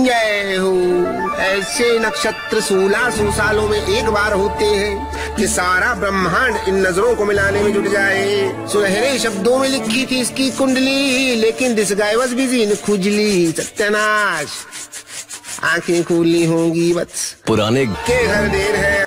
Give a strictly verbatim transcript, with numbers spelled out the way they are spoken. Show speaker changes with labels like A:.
A: जय हो। ऐसे नक्षत्र सोलह सौ सालों में एक बार होते हैं कि सारा ब्रह्मांड इन नजरों को मिलाने में जुट जाए। सुनहरे शब्दों में लिखी थी इसकी कुंडली, लेकिन this guy was busy in खुजली। सत्यानाश, आंखें खुली होंगी बस
B: पुराने
A: के घर देर है